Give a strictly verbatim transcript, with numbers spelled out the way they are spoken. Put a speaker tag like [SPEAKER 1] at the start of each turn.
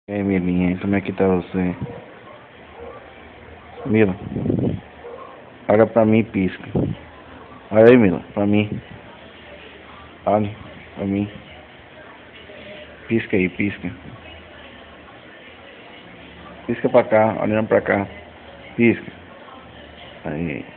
[SPEAKER 1] E aí, Milinha, como é que tá você? Mila, olha pra mim e pisca. Olha aí, Mila, pra mim. Olha, pra mim. Pisca aí, pisca. Pisca pra cá, olhando pra cá. Pisca. Aí.